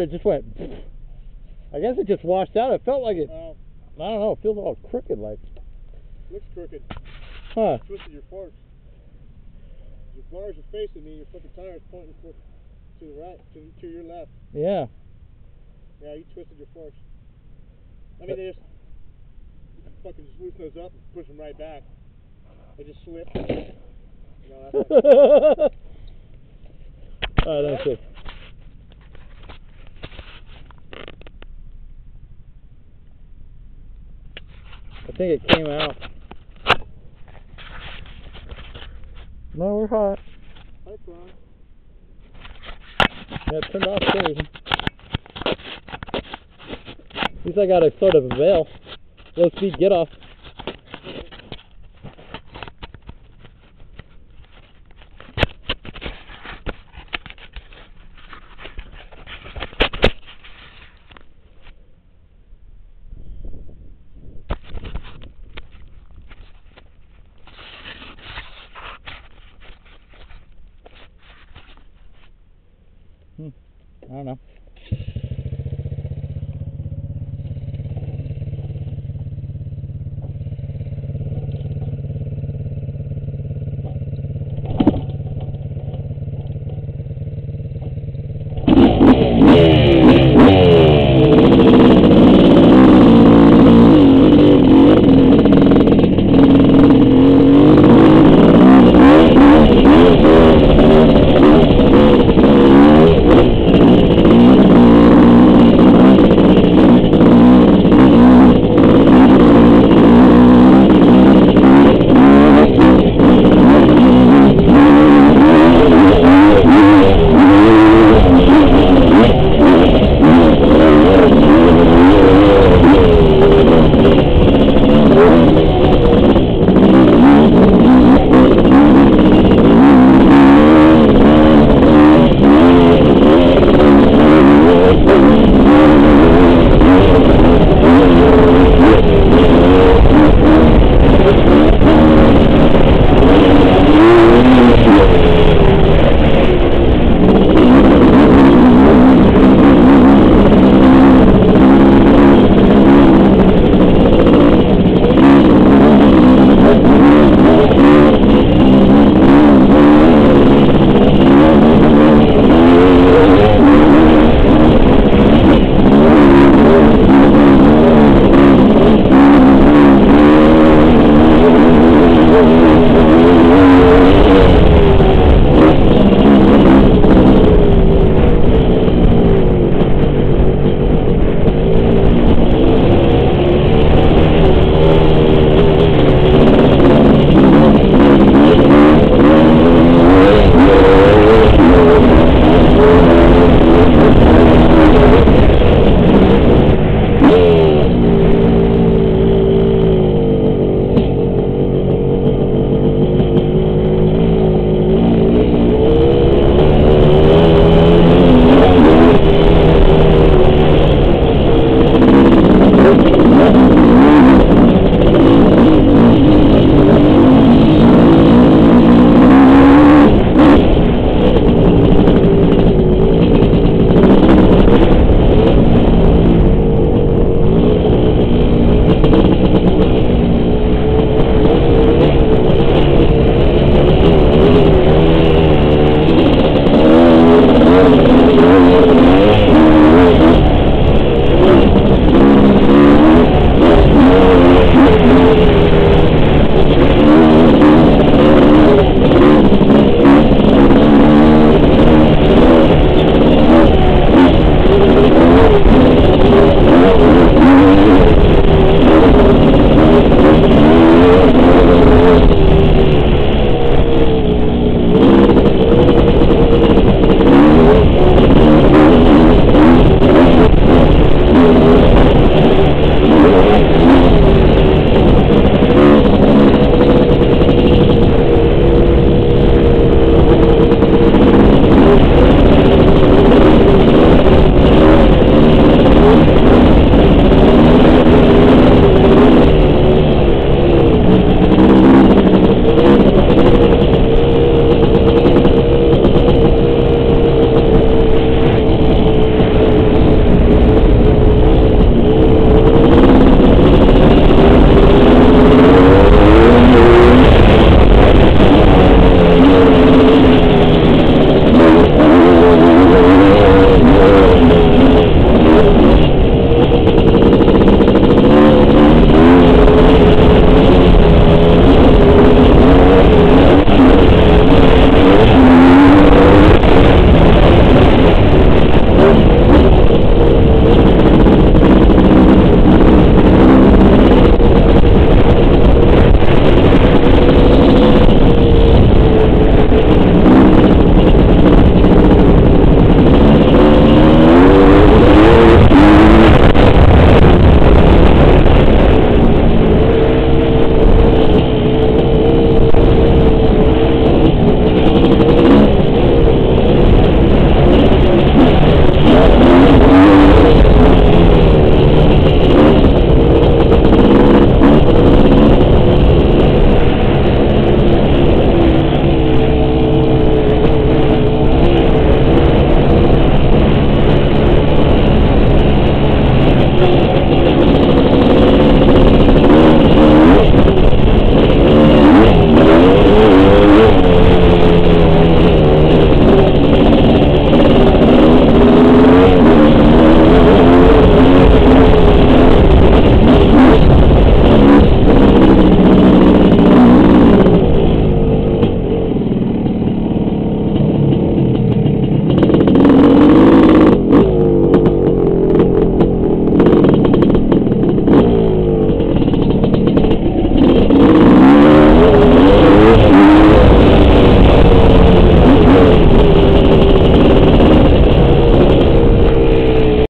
it just went. I guess it just washed out. It felt like it. I don't know. It feels all crooked, like. Looks crooked. Huh? You twisted your forks. Your bars are facing me. Your fucking tire is pointing to the right, to your left. Yeah. Yeah, you twisted your forks. I mean, they just fucking just loosen those up and push them right back. They just slip. You know, that's like, Alright, that's it. I think it came out. No, we're hot. pipe on. Yeah, it turned off crazy. At least I got a sort of a veil. Low speed get off. I don't know.